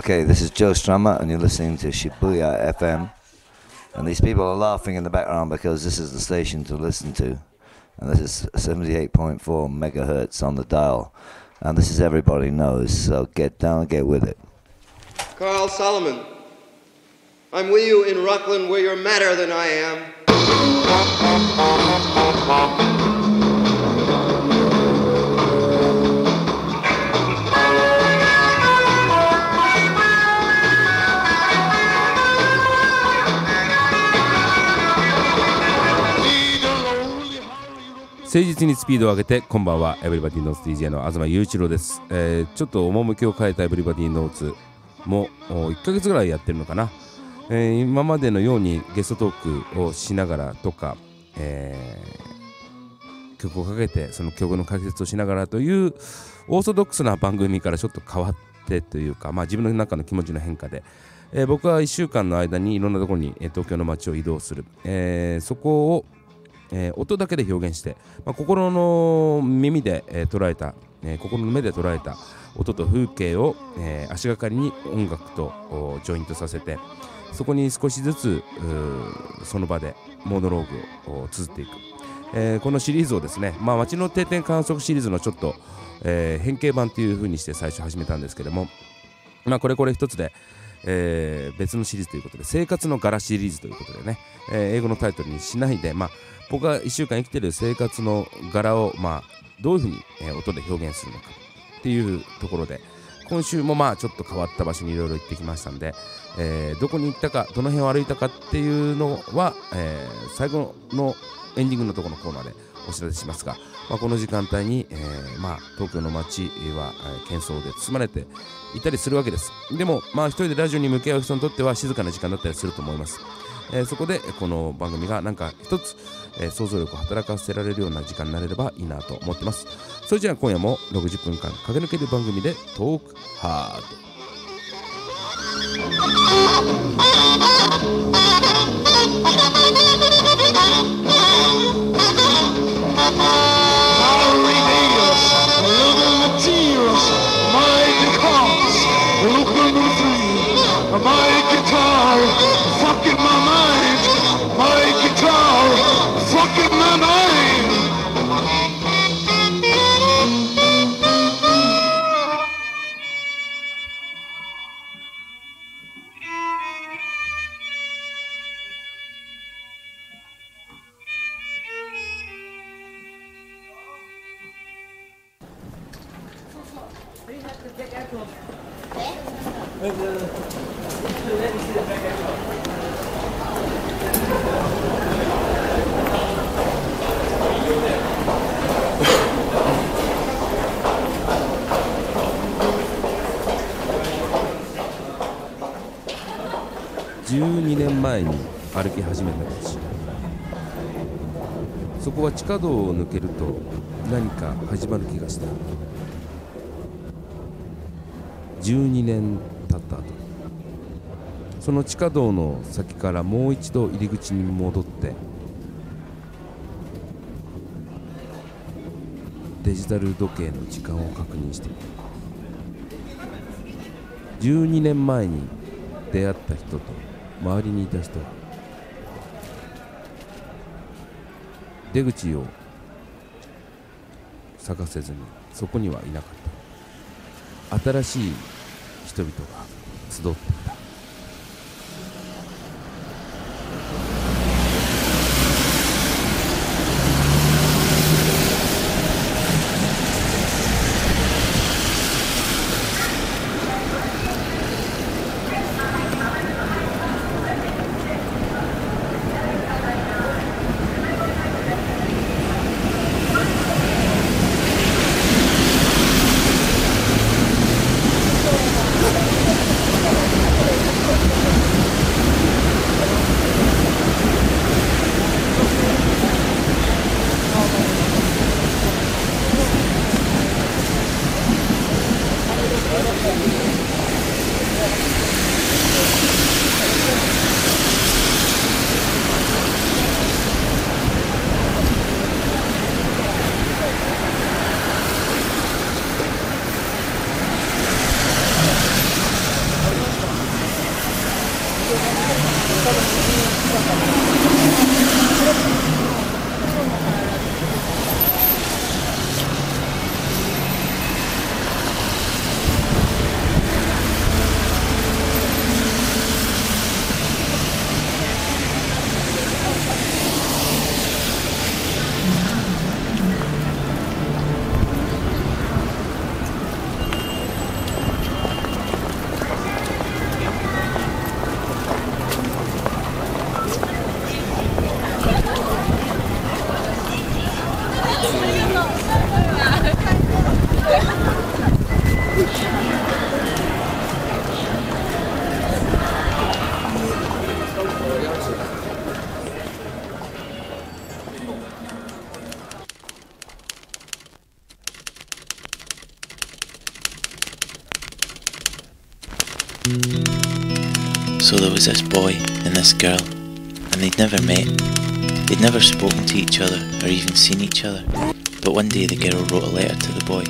Okay, this is Joe Strummer, and you're listening to Shibuya FM. And these people are laughing in the background because this is the station to listen to. And this is 78.4 megahertz on the dial. And this is everybody knows, so get down and get with it. Carl Solomon, I'm with you in Rockland where you're madder than I am. 誠実にスピードを上げて、こんばんは。エブリバディノーツ DJ の東雄一郎です。ちょっと趣を変えたエブリバディノーツも1ヶ月ぐらいやってるのかな。今までのようにゲストトークをしながらとか、曲をかけてその曲の解説をしながらというオーソドックスな番組からちょっと変わってというか、自分の中の気持ちの変化で、僕は1週間の間にいろんなところに東京の街を移動する、そこを音だけで表現して、心の耳で、捉えた、心の目で捉えた音と風景を、足がかりに音楽とジョイントさせて、そこに少しずつその場でモノローグを綴っていく、このシリーズをですね、街の定点観測シリーズのちょっと、変形版という風にして最初始めたんですけども、これ一つで別のシリーズということで、生活の柄シリーズということでね、英語のタイトルにしないで、僕が1週間生きている生活の柄を、どういうふうに、音で表現するのかっていうところで、今週もちょっと変わった場所にいろいろ行ってきましたんで、どこに行ったか、どの辺を歩いたかっていうのは、最後のエンディングのところのコーナーでお知らせしますが、この時間帯に、東京の街は、喧騒で包まれていたりするわけです。でも、一人でラジオに向き合う人にとっては静かな時間だったりすると思います。そこでこの番組がなんか一つ、想像力を働かせられるような時間になれればいいなと思ってます。それじゃあ今夜も60分間駆け抜ける番組でトークハード。 My guitar, fucking my mind. My guitar, fucking my mind. 12年前に歩き始めた道、そこは地下道を抜けると何か始まる気がした。12年経った後、その地下道の先からもう一度入り口に戻ってデジタル時計の時間を確認していた。12年前に出会った人と周りにいた人は出口を探せずにそこにはいなかった。新しい人々が集っていた。 So there was this boy and this girl, and they'd never met. They'd never spoken to each other or even seen each other, but one day the girl wrote a letter to the boy.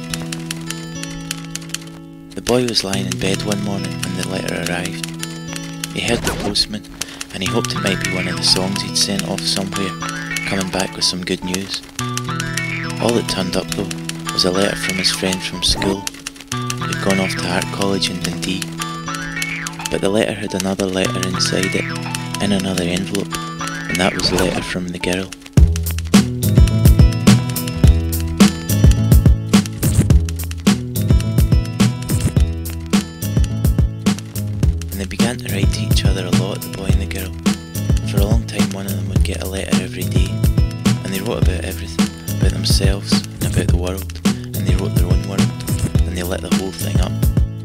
The boy was lying in bed one morning when the letter arrived. He heard the postman, and he hoped it might be one of the songs he'd sent off somewhere, coming back with some good news. All that turned up though was a letter from his friend from school, who'd gone off to art college in Dundee. But the letter had another letter inside it, in another envelope, and that was a letter from the girl. And they began to write to each other a lot, the boy and the girl. For a long time one of them would get a letter every day, and they wrote about everything, about themselves and about the world, and they wrote their own world, and they lit the whole thing up.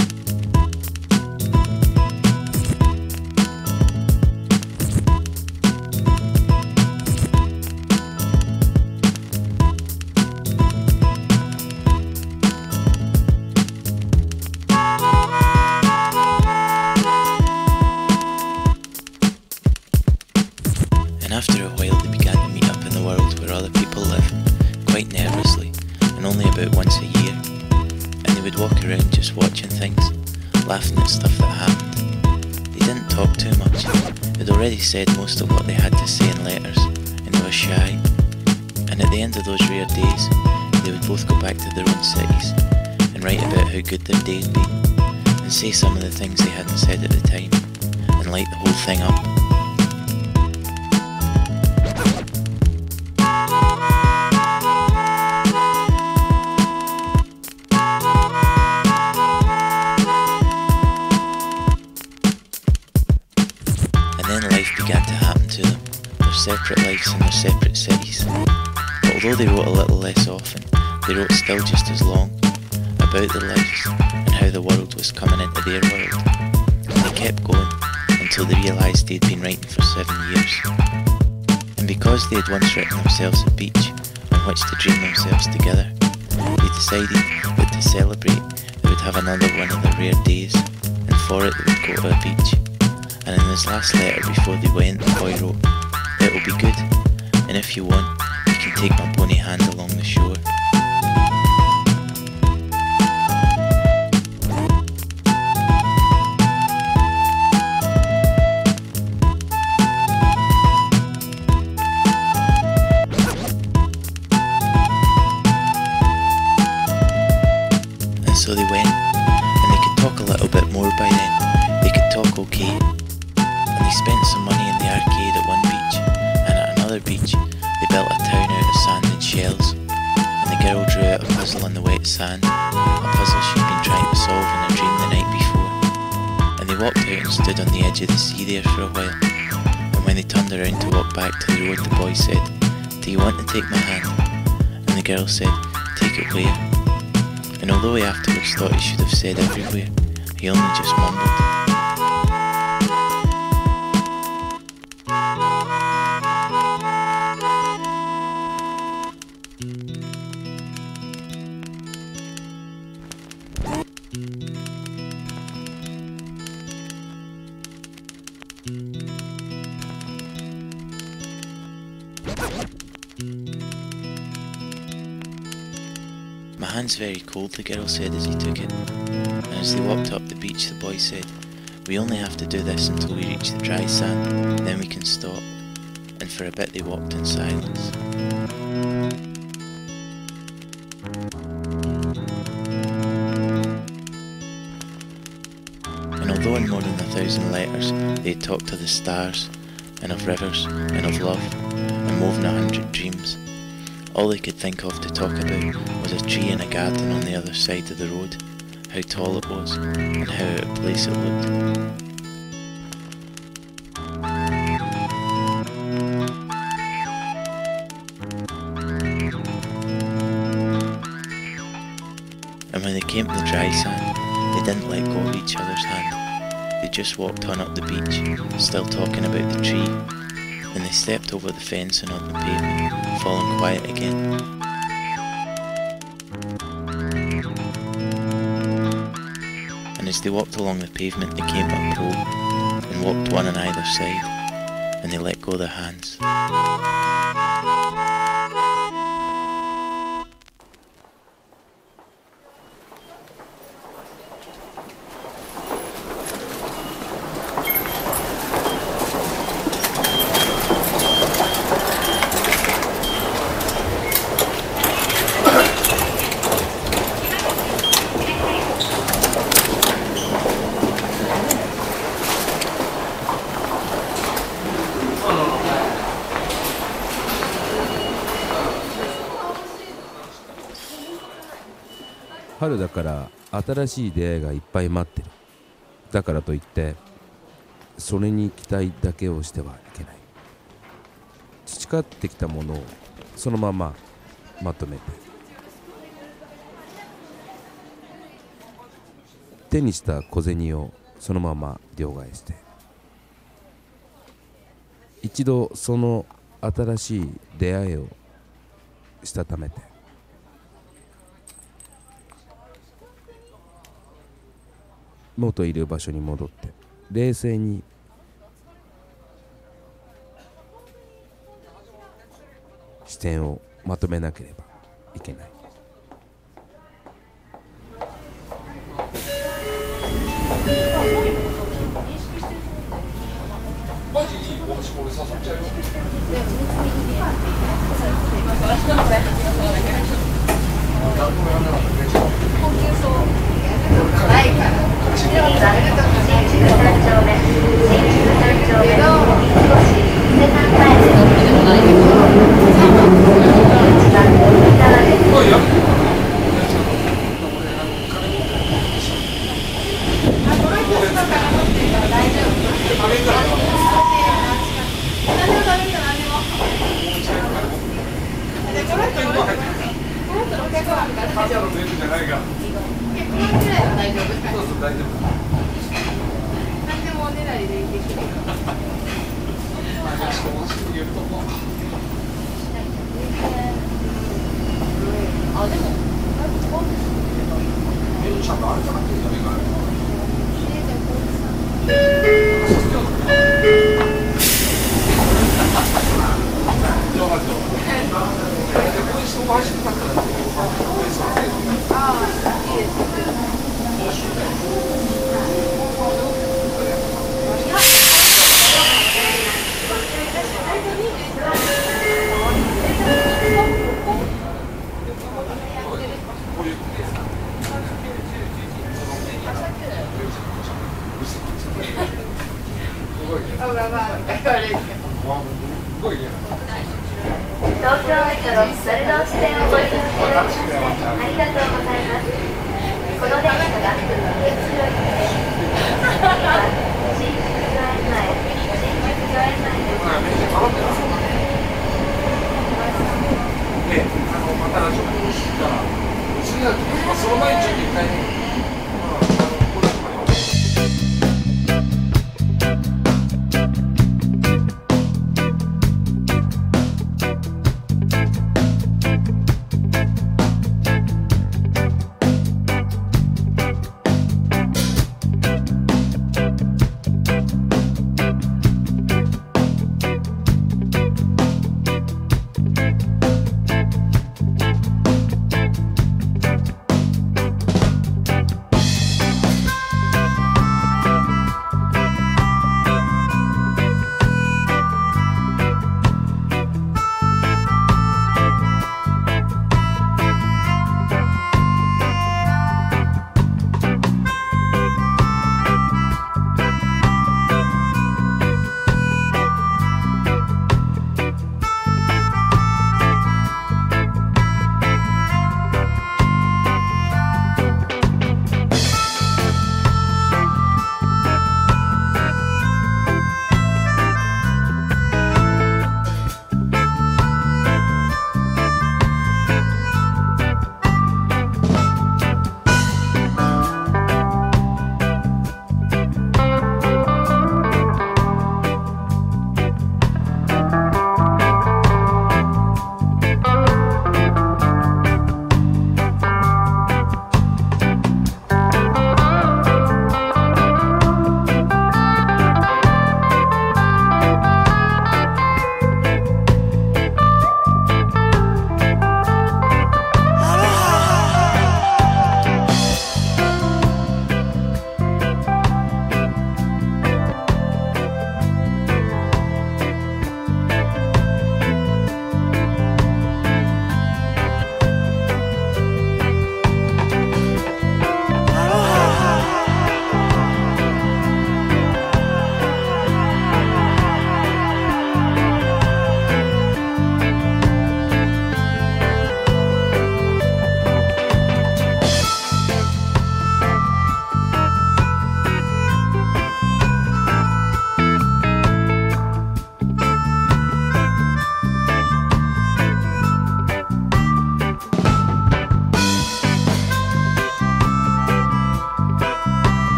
And after a while they began to meet up in the world where other people live, quite nervously, and only about once a year. And they would walk around just watching things, laughing at stuff that happened. They didn't talk too much. They'd already said most of what they had to say in letters, and they were shy. And at the end of those rare days, they would both go back to their own cities, and write about how good their day had been, and say some of the things they hadn't said at the time, and light the whole thing up. And then life began to happen to them, their separate lives in their separate cities. But although they wrote a little less often, they wrote still just as long, about their lives and how the world was coming into their world. And they kept going until they realised they'd been writing for 7 years. And because they had once written themselves a beach on which to dream themselves together, they decided that to celebrate they would have another one of their rare days, and for it they would go to a beach. And in his last letter before they went, the boy wrote, "It'll be good, and if you want, you can take my bony hand along the shore." And so they went, and they could talk a little bit more by then. They could talk okay. And they spent some money in the arcade at one beach, and at another beach they built a town out of sand and shells, and the girl drew out a puzzle on the wet sand, a puzzle she'd been trying to solve in a dream the night before. And they walked out and stood on the edge of the sea there for a while, and when they turned around to walk back to the road, the boy said, "Do you want to take my hand?" And the girl said, "Take it where?" And although he afterwards thought he should have said everywhere, he only just mumbled. "My hand's very cold," the girl said as he took it. And as they walked up the beach, the boy said, "We only have to do this until we reach the dry sand, then we can stop." And for a bit they walked in silence. And although in more than 1,000 letters they had talked of the stars, and of rivers, and of love, and woven 100 dreams, all they could think of to talk about was a tree in a garden on the other side of the road, how tall it was, and how out of place it looked. And when they came to the dry sand, they didn't let go of each other's hand. They just walked on up the beach, still talking about the tree. Then they stepped over the fence and on the pavement, falling quiet again. And and as they walked along the pavement they came to a pole and walked one on either side, and they let go their hands. 春だから新しい出会いがいっぱい待ってる。だからといってそれに期待だけをしてはいけない。培ってきたものをそのまままとめて、手にした小銭をそのまま両替して、一度その新しい出会いをしたためて、元いる場所に戻って冷静に視点をまとめなければいけない。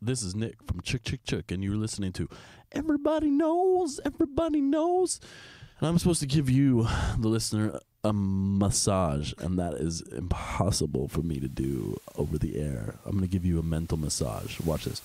This is Nick from Chick Chick Chick, and you're listening to Everybody Knows, Everybody Knows. And I'm supposed to give you, the listener, a massage, and that is impossible for me to do over the air. I'm going to give you a mental massage. Watch this.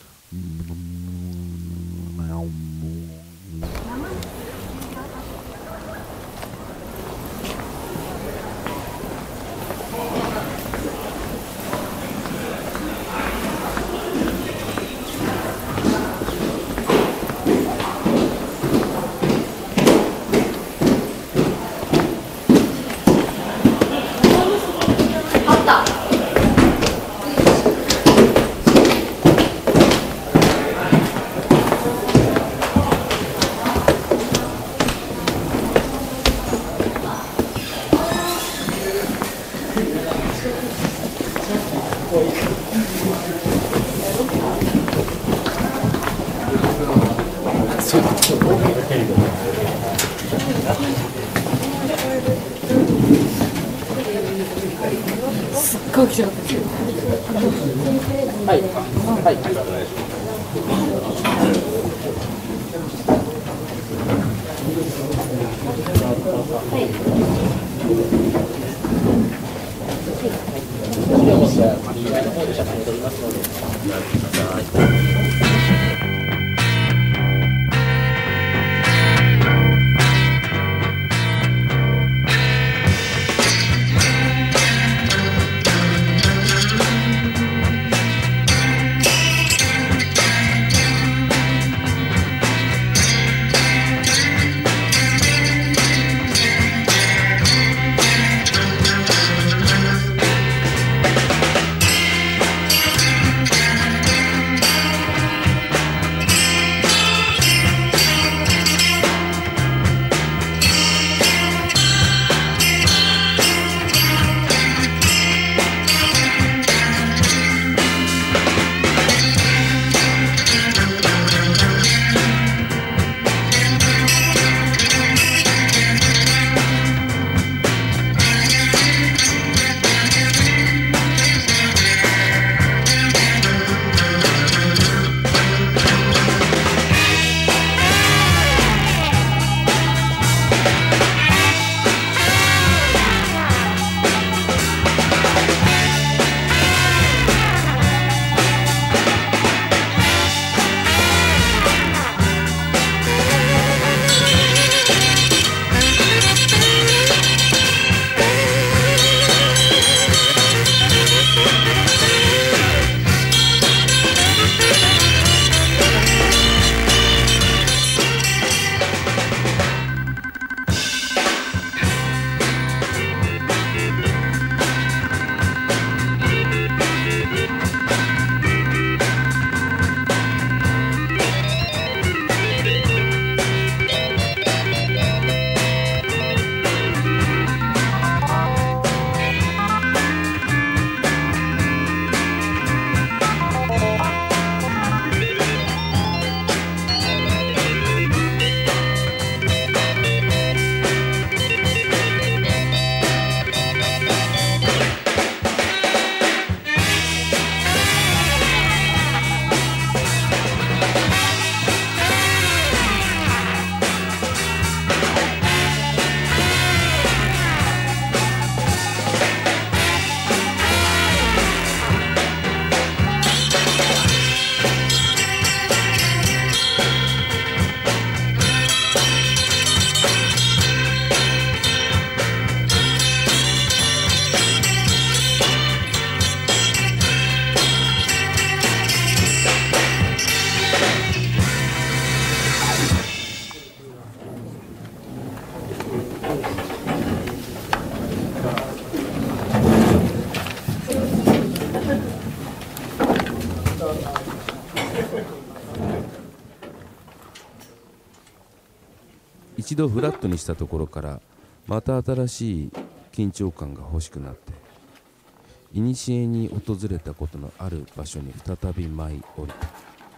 一度フラットにしたところからまた新しい緊張感が欲しくなって、古に訪れたことのある場所に再び舞い降りた。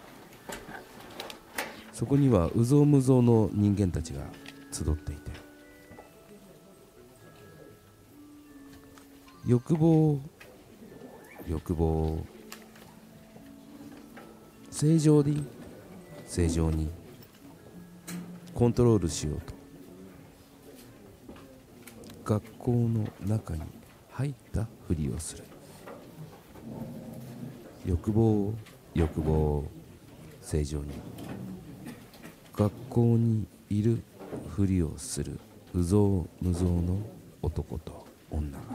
そこにはうぞうむぞうの人間たちが集っていて、欲望、 正常でいい、正常にコントロールしようと学校の中に入ったふりをする。欲望を正常に学校にいるふりをする有象無象の男と女が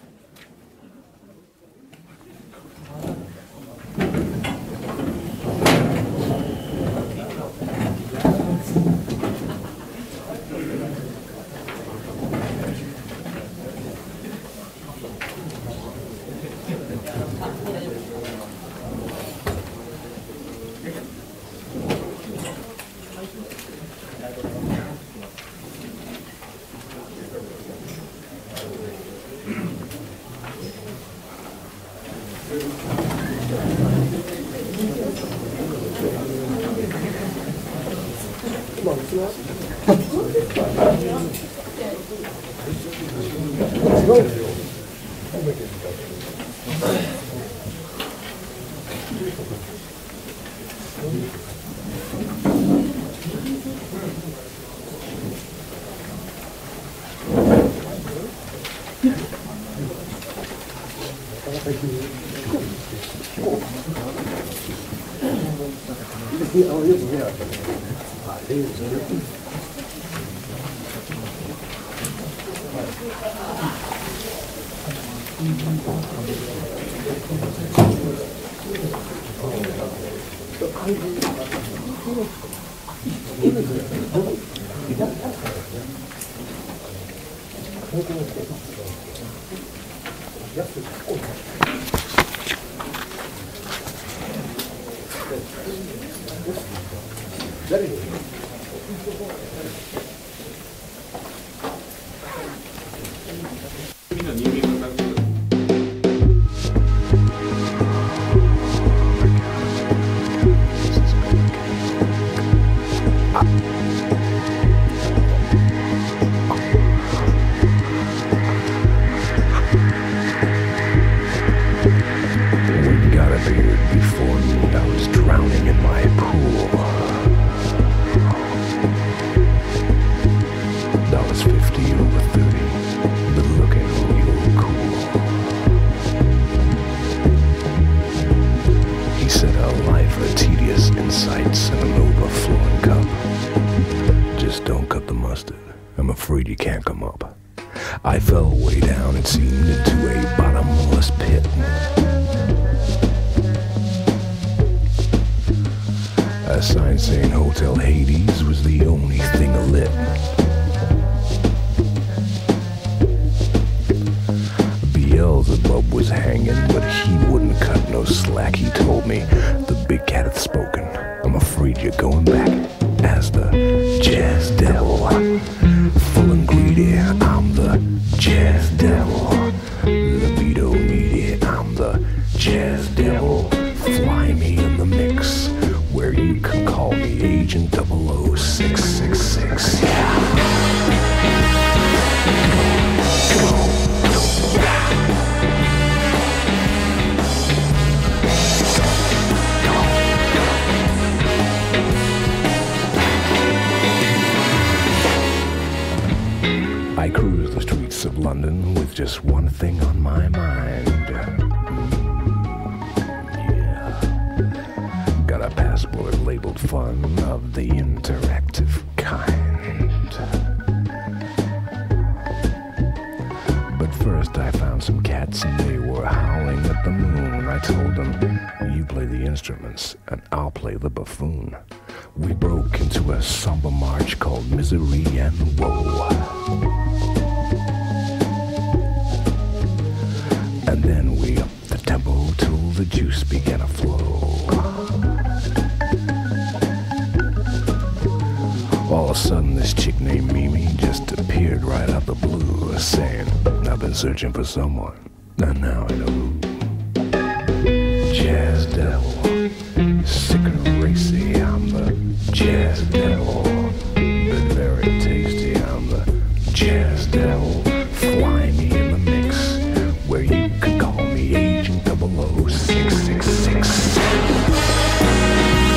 I fell way down, it seemed, into a bottomless pit. A sign saying Hotel Hades was the only thing lit. Beelzebub was hanging, but he wouldn't cut no slack. He told me, the big cat hath spoken. I'm afraid you're going back as the jazz devil. Full and greedy, I'm the jazz devil. Libido needy, I'm the jazz devil. Fly me in the mix, where you can call me Agent 00666. I cruise the streets of London with just one thing on my mind. Yeah. Got a passport labeled fun of the interactive kind. But first I found some cats and they were howling at the moon. I told them, you play the instruments and I'll play the buffoon. We broke into a somber march called Misery and Woe. And then we upped the tempo till the juice began to flow. All of a sudden this chick named Mimi just appeared right out the blue, saying, I've been searching for someone, and now I know who. Jazz devil, sick and racy, I'm the jazz devil. But very tasty, I'm the jazz devil. Fly me in the mix, where you can call me Agent 00666.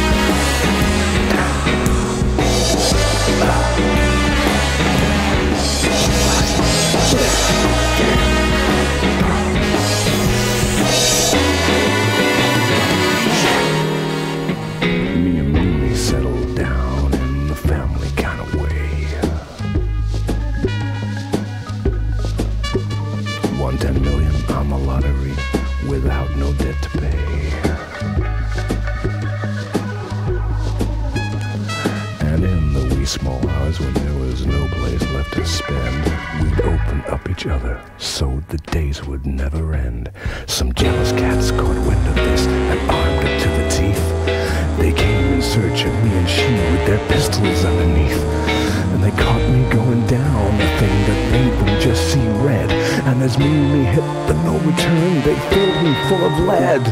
small hours when there was no place left to spend, we'd open up each other so the days would never end. Some jealous cats caught wind of this and armed it to the teeth. They came in search of me and she with their pistols underneath. And they caught me going down the thing that made them just see red. And as me hit the no return, they filled me full of lead.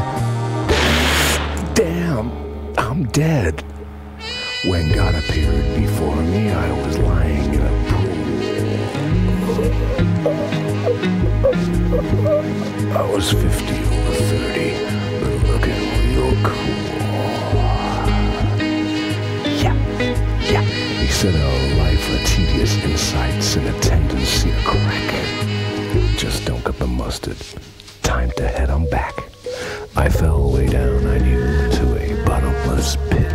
Damn, I'm dead. When God appeared before me, I was lying in a pool. I was 50 over 30, but looking real cool. Yeah. He said our life are tedious insights and a tendency to crack. Just don't cut the mustard. Time to head on back. I fell way down, I knew, to a bottomless pit.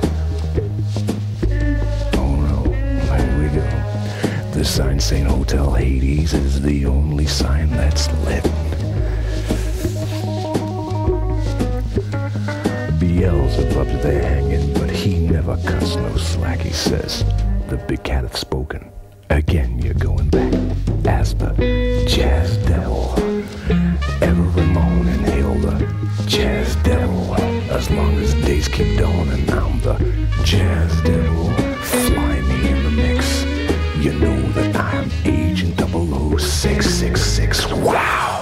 The sign saying Hotel Hades is the only sign that's lit. Beelzebub's there hanging, but he never cuts no slack. He says, the big cat hath spoken. Again you're going back as the jazz devil. Ever moan and hail the jazz devil. As long as days keep dawning, I'm the jazz devil. Fly me in the mix. You know that I'm Agent 00666. Wow!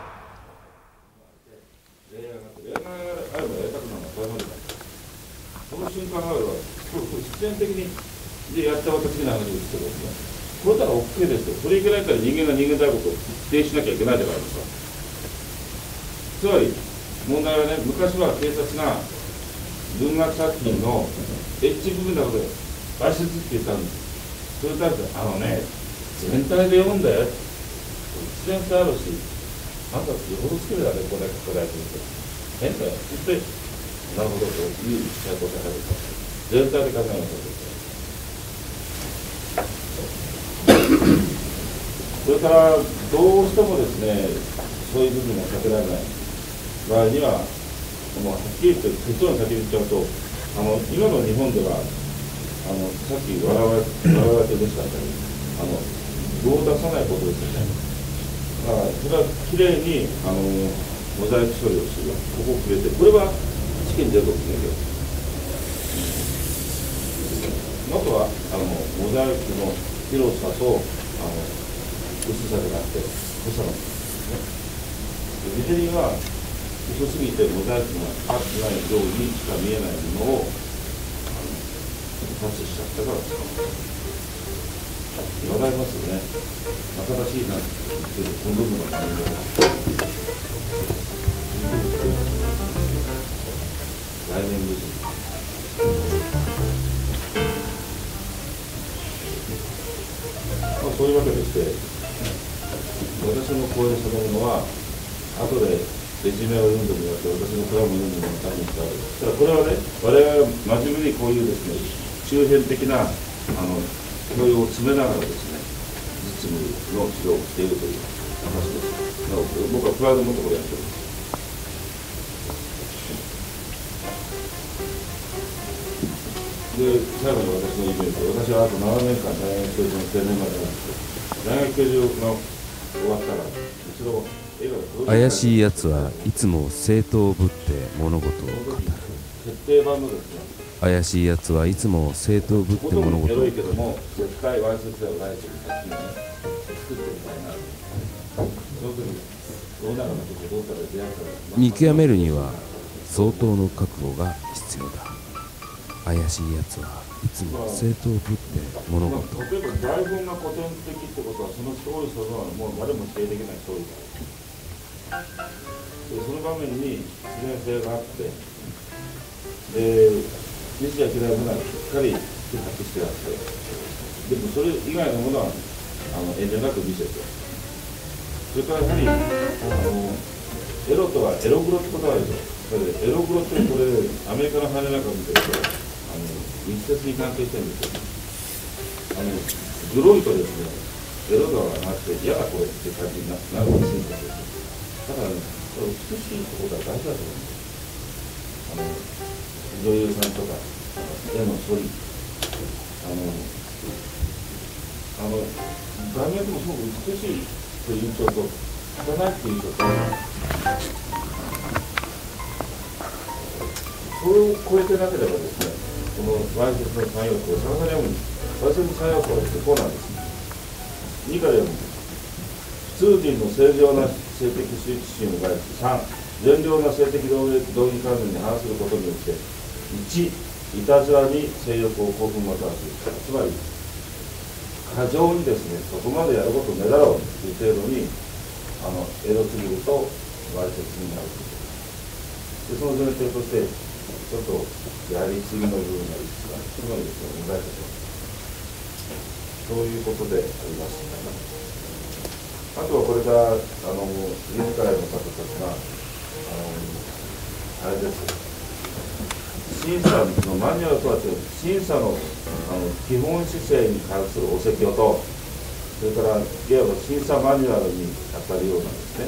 この瞬間があれば、必然的にやった私の話ですけど、これなら OK ですよ。それいけないから人間が人間であることを否定しなきゃいけないじゃないですか。つまり、問題はね、昔は警察が文学作品のエッジ部分だけで解説って言ったんです。それに対して、全体で読んで、必然性あるし、あんたよほどつけるだね、これ書かれてると。変だよ。そして、なるほどという社会をされると。全体で考えなさいと。それから、どうしてもですね、そういう部分が避けられない場合には、もうはっきり言って結論を先に言っちゃうと、今の日本では、さっき笑われてうれしかったり、具を出さないことですよね。だから、それはきれいにモザイク処理をする。ここをくれて、これは試験に出ると思うんですけど、あとはモザイクの広さと薄さでなくて、濃さのですね。ビデリは薄すぎてモザイクが合ってないようにしか見えないものをパスしちゃったから言われますよね。新しいなって言ってこの部分が何だろう。来年です。そういうわけでして、私の講演そのものは後でレジュメを読んでもらって、私のコラムを読んでもらったんですが、ただこれはね、我々は真面目にこういうですね、周辺的な教養を詰めながらですね、実務の指導をしているという話です。僕はプライドを持ってこれやっております。で、最後に私のイメージで、私はあと7年間大学教授の定年までなんですけど、大学教授が終わったら、一度映画で怪しいやつはいつも正当ぶって物事を語る。 決定版のですね、 怪しいやつはいつも正当ぶって物事を語る。 けども絶対わいせつではないという作品をね作ってみたいな。その時どうなるのかどうしたら出会ったら見極めるには相当の覚悟が必要だ。怪しいやつはいつも正当ぶって物事を語る。 例えば台本が古典的ってことはそのストーリーそのものはもう誰も否定できないストーリーだ。でその場面に自然性があって、で見せちゃいけないものはしっかり発してあって、でもそれ以外のものは遠慮なく見せて、それからやはりエロとはエログロってことはあるでしょ。エログロってこれアメリカの羽なんか見てると密接に関係してるんですよ。グロいとですね、エロ度がなくて嫌だこれって感じになるんですよ。だからね、これ美しいってことは大事だと思うんです。女優さんとか絵の処理、 画面でもすごく美しいという印象と汚いという印象とそれを超えてなければですね、このわいせつの3要素を探されるように、わいせつの3要素はですね、こうなんです。2から読む。普通人の正常な性的羞恥心を害し、3、善良な性的道義観念に反することによって、1、いたずらに性欲を興奮またはする。つまり、過剰にですね、そこまでやることねえだろうという程度に、エロすぎるとわいせつになるという。で、その前提として、ちょっとやりすぎの部分がいくつか、つまりですね、問題とそういうことであります。あとはこれから自らの方たちがあれです。審査のマニュアルとは違う、審査の基本姿勢に関するお説教と、それからいわば審査マニュアルに当たるようなんですね。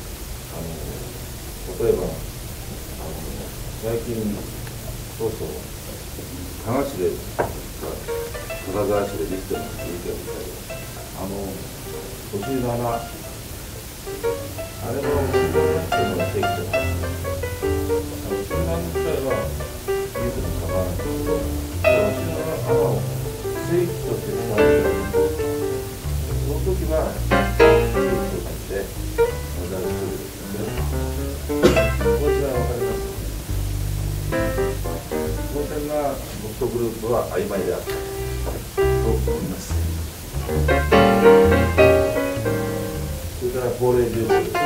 例えば最近そうそう加賀市で金沢市でできてますって言うけど、お尻の穴、あれもお尻の穴っていうのができてます。お尻の穴自体は言うても構わないんですけど、お尻の穴を正規として使われているんです。その時は正規としてモザイクするんですね。こちらは分かります。この点が僕とグループは曖昧であったと思います。それから法令重視、特定の職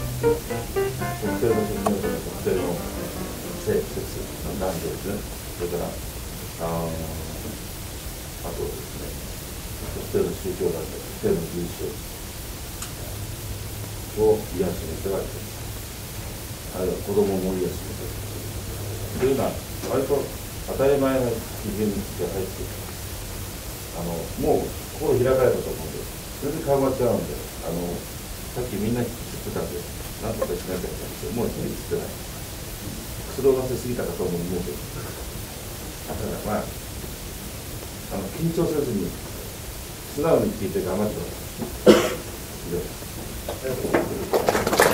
業者の特定の性、セックス、男女ですね。それからあとですね、特定の宗教団体、特定の人種を癒しめてはいけない。あるいは子供も癒しめてはいけない。というような割と当たり前の基準が入っています。もう心開かれたと思うんで、それで顔が違うんで、さっきみんな言ってたんで、なんとかしなきゃいけないんですけど、もう言ってない。くつろがせすぎたかと思うけど、だからまあ、緊張せずに、素直に聞いて頑張ってください。以上です。ありがとうございます。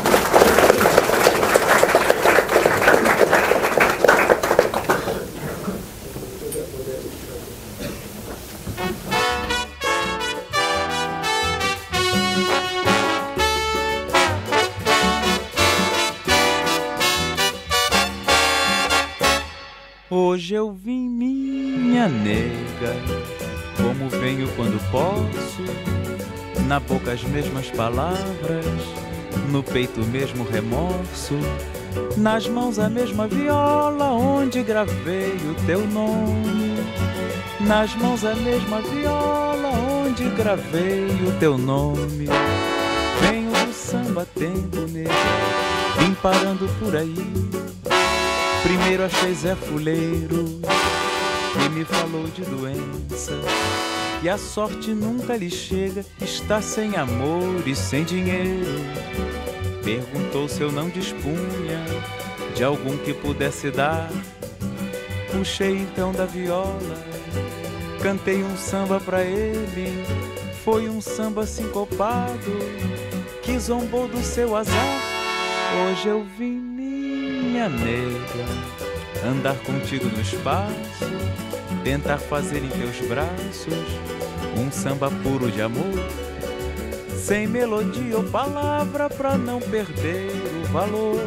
Hoje eu vim, minha nega, como venho quando posso, na boca as mesmas palavras, no peito o mesmo remorso, nas mãos a mesma viola onde gravei o teu nome, nas mãos a mesma viola onde gravei o teu nome. Venho do samba tempo, nega, vim parando por aí. Primeiro achei Zé Fuleiro e me falou de doença, e a sorte nunca lhe chega, está sem amor e sem dinheiro. Perguntou se eu não dispunha de algum que pudesse dar. Puxei então da viola, cantei um samba pra ele. Foi um samba sincopado que zombou do seu azar. Hoje eu vim, minha nega, andar contigo no espaço, tentar fazer em teus braços um samba puro de amor, sem melodia ou palavra pra não perder o valor,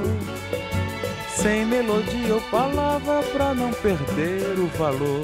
sem melodia ou palavra pra não perder o valor.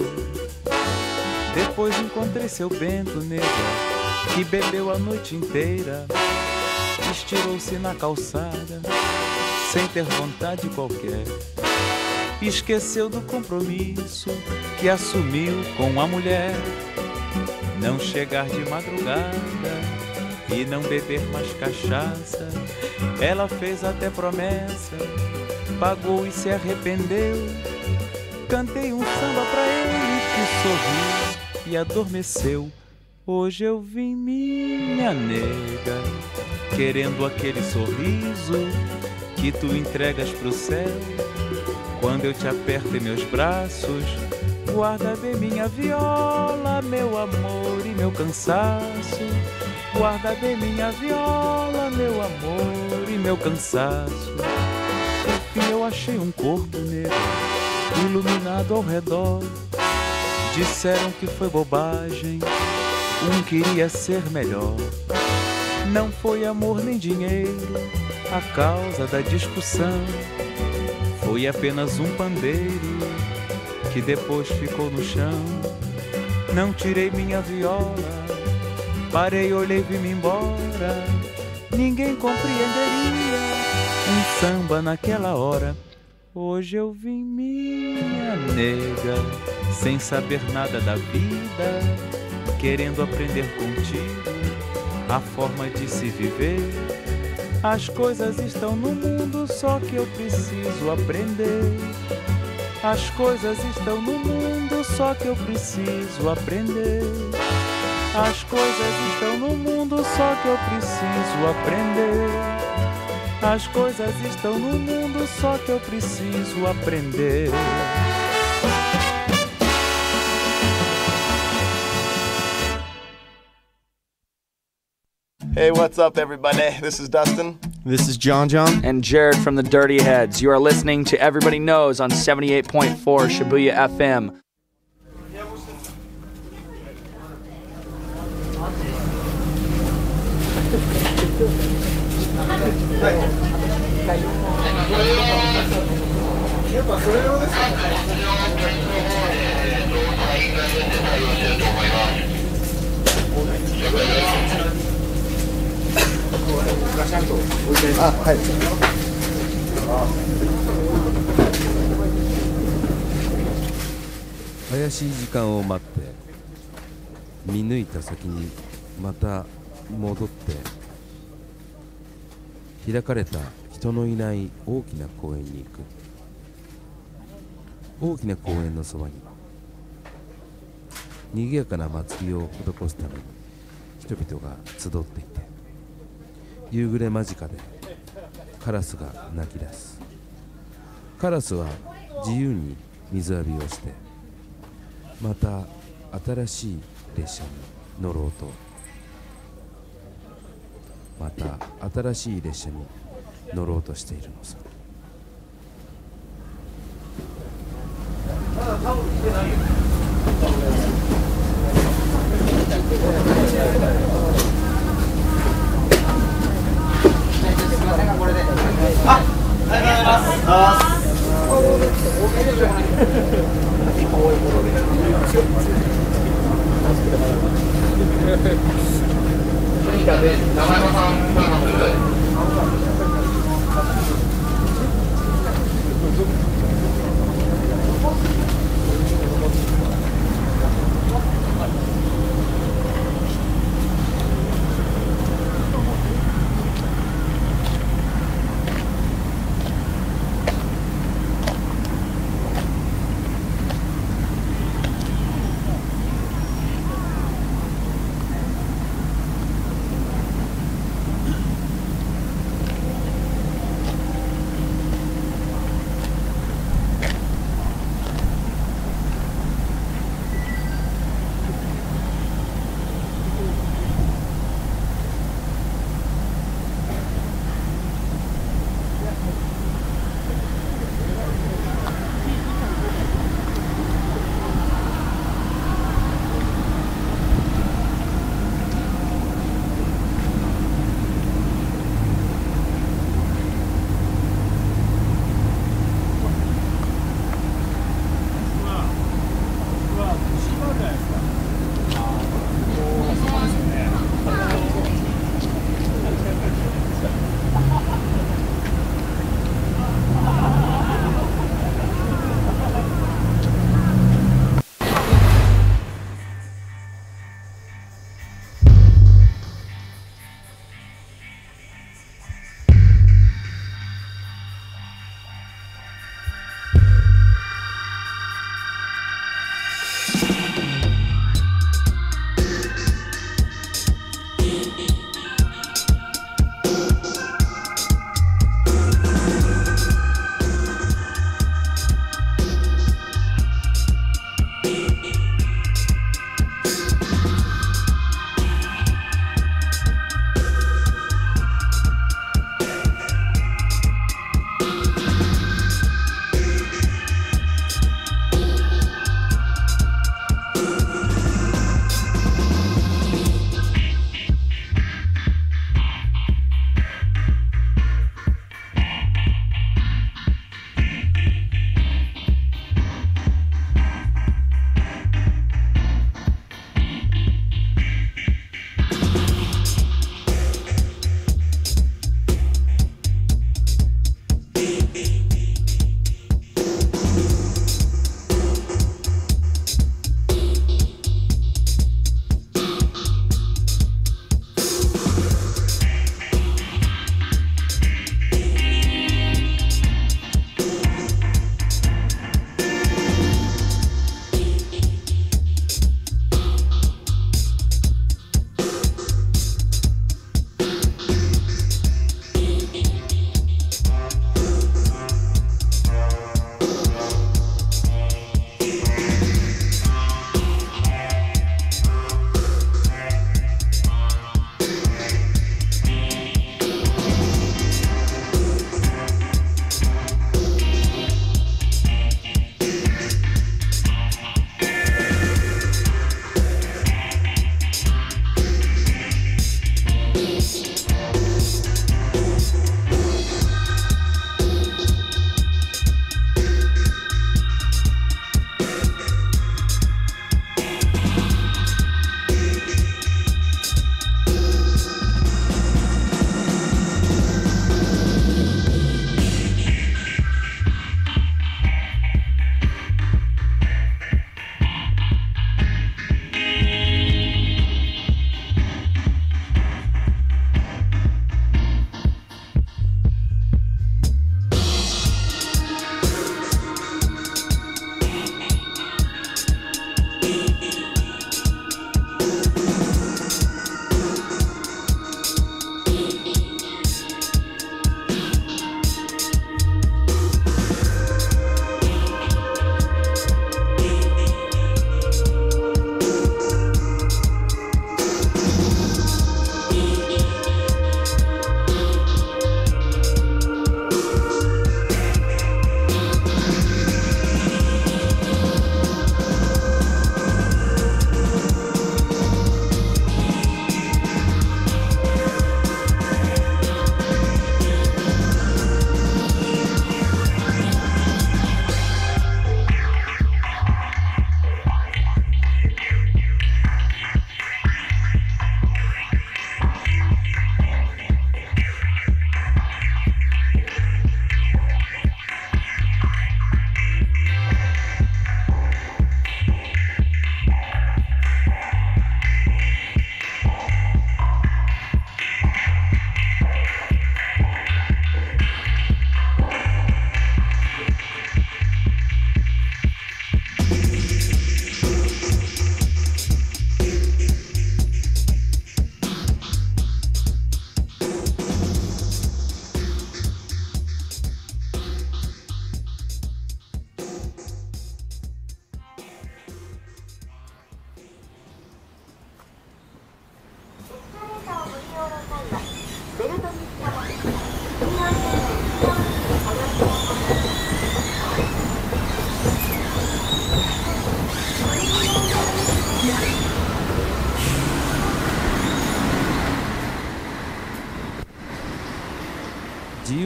Depois encontrei seu Bento, nega, que bebeu a noite inteira, estirou-se na calçada sem ter vontade qualquer, esqueceu do compromisso que assumiu com a mulher, não chegar de madrugada e não beber mais cachaça. Ela fez até promessa, pagou e se arrependeu. Cantei um samba pra ele que sorriu e adormeceu. Hoje eu vim, minha nega, querendo aquele sorriso que tu entregas pro céu quando eu te aperto em meus braços Guarda bem minha viola, meu amor e meu cansaço. Guarda bem minha viola, meu amor e meu cansaço. Enfim eu achei um corpo negro, iluminado ao redor. Disseram que foi bobagem, queria ser melhor. Não foi amor nem dinheiro a causa da discussão. Foi apenas um pandeiro que depois ficou no chão. Não tirei minha viola, parei, olhei, vim-me embora. Ninguém compreenderia um samba naquela hora. Hoje eu vim, minha nega, sem saber nada da vida, querendo aprender contigo a forma de se viver. As coisas estão no mundo, só que eu preciso aprender. As coisas estão no mundo, só que eu preciso aprender. As coisas estão no mundo, só que eu preciso aprender. As coisas estão no mundo, só que eu preciso aprender. Hey, what's up, everybody? This is Dustin. This is John John. And Jared from the Dirty Heads. You are listening to Everybody Knows on 78.4 Shibuya FM. 怪しい時間を待って見抜いた先にまた戻って開かれた人のいない大きな公園に行く。大きな公園のそばには賑やかな祭りを施すために人々が集っていて、夕暮れ間近でカラスが鳴き出す。カラスは自由に水浴びをしてまた新しい列車に乗ろうと、また新しい列車に乗ろうとしているのさ。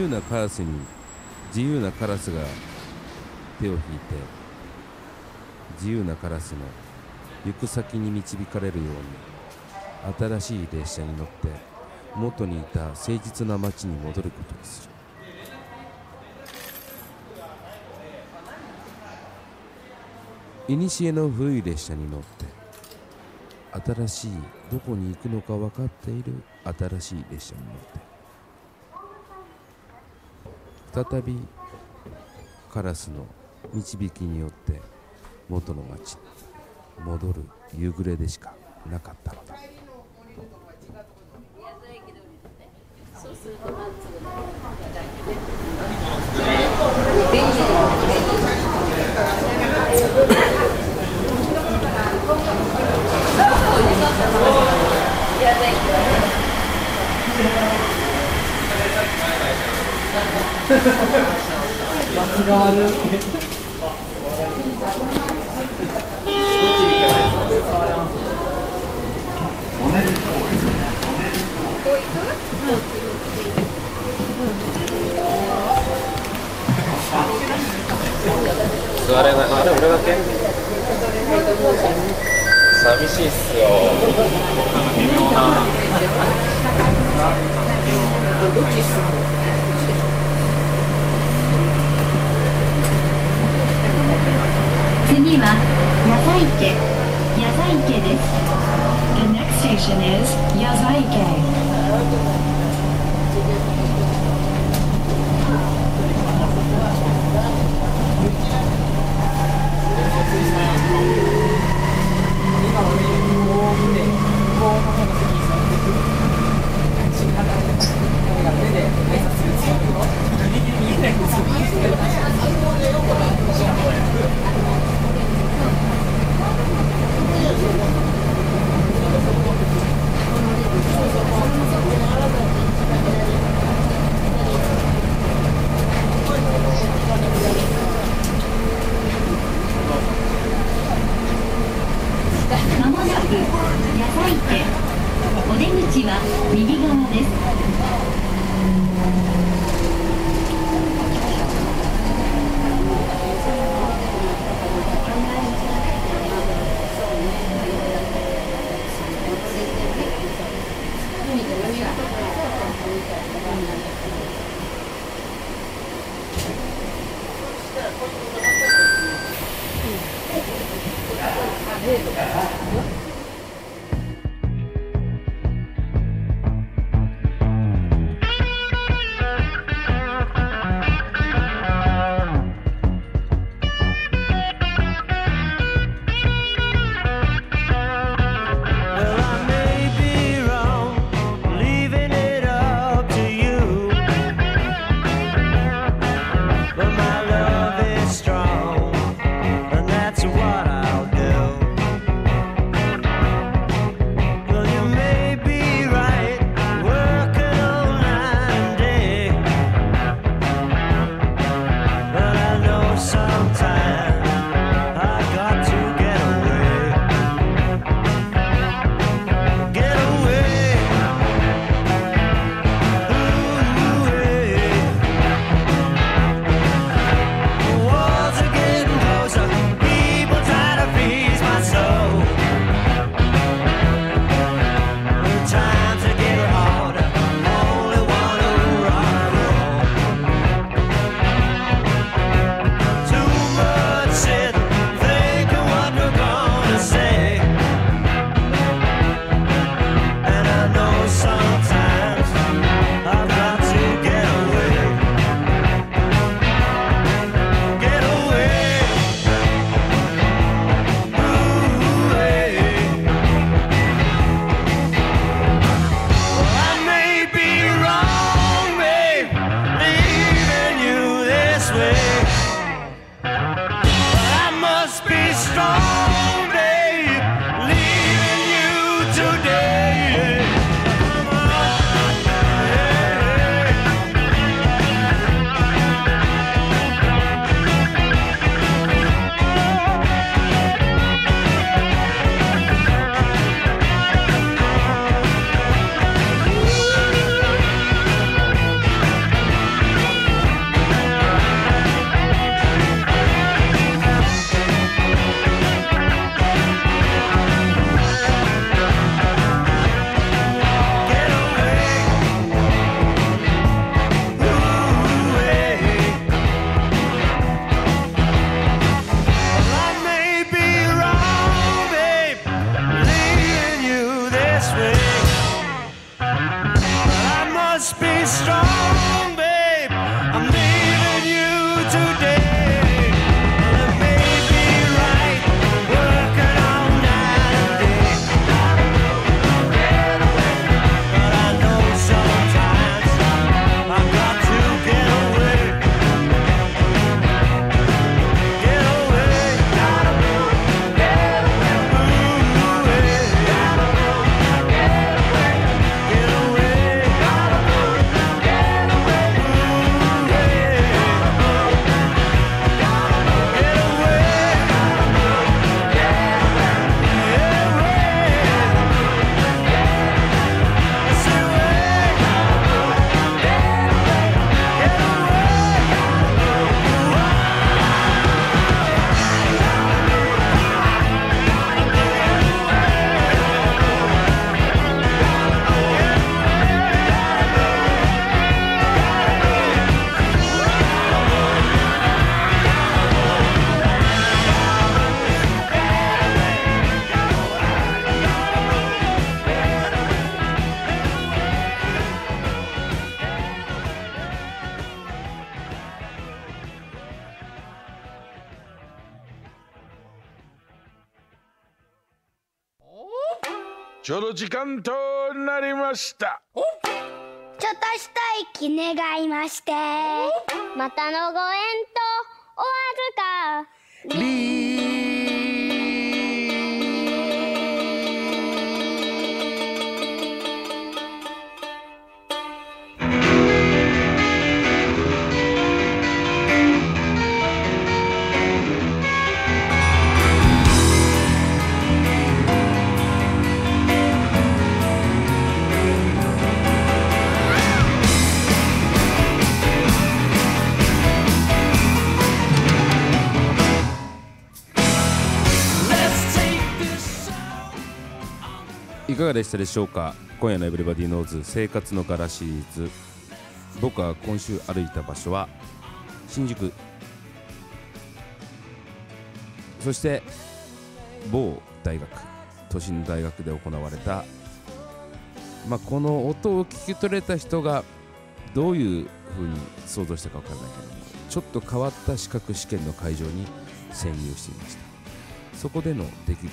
なカラスが手を引いて、自由なカラスの行く先に導かれるように新しい列車に乗って元にいた誠実な町に戻ることにする。古の古い列車に乗って新しいどこに行くのか分かっている新しい列車に乗って再びカラスの導きによって元の町に戻る夕暮れでしかなかったのだ。そうするとまっすぐ座れない。あれ俺だけ？寂しいっすよ。微妙な。 次は矢沢池です。The next station is 矢沢池。まもなく矢沢池。お出口は右側です。 What I'll do ちょうど時間となりました。 ちょっとした息願いまして、またのご縁とお預かり。 いかがでしたでしょうか。今夜のエブリバディノーズ生活の柄シリーズ、僕は今週歩いた場所は新宿、そして某大学、都心の大学で行われた、この音を聞き取れた人がどういう風に想像したか分からないけども、ちょっと変わった資格試験の会場に潜入していました。そこでの出来事、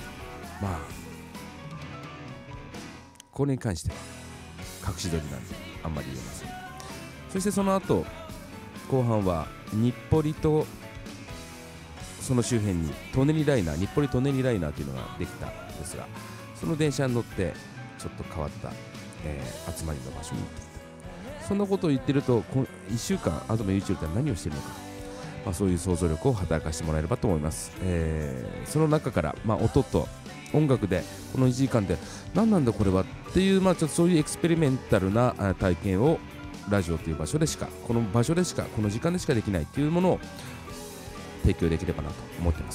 これに関しては隠し撮りなんであんまり言えません。そしてその後後半は日暮里とその周辺に舎人ライナー、日暮里舎人ライナーというのができたんですが、その電車に乗ってちょっと変わった、集まりの場所に行っていた。そんなことを言ってると1週間あとの YouTube で何をしているのか、そういう想像力を働かせてもらえればと思います。その中から、音と音楽でこの1時間で何なんだこれはっていう、ちょっとそういうエクスペリメンタルな体験をラジオという場所でしか、この場所でしか、この時間でしかできないというものを提供できればなと思っています。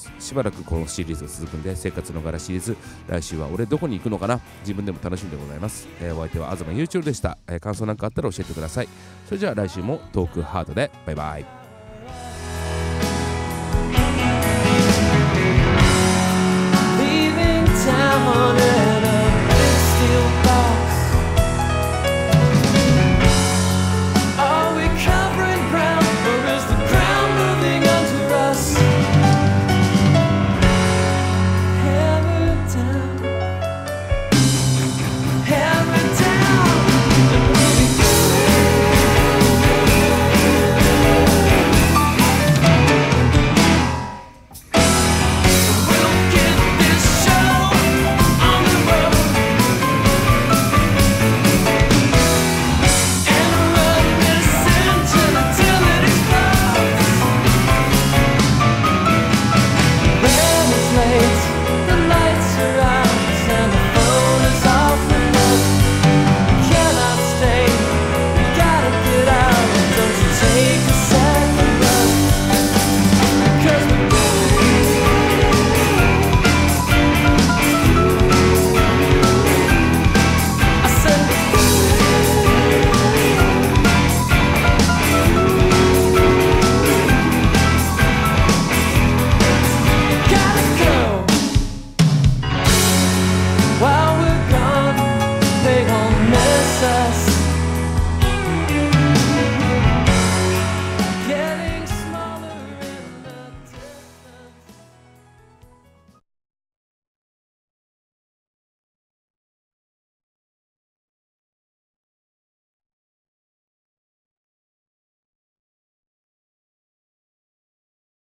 しばらくこのシリーズが続くんで、生活の柄シリーズ、来週は俺どこに行くのかな、自分でも楽しみでございます。お相手は東 YouTube でした。感想なんかあったら教えてください。それじゃあ来週もトークハードで、バイバイ。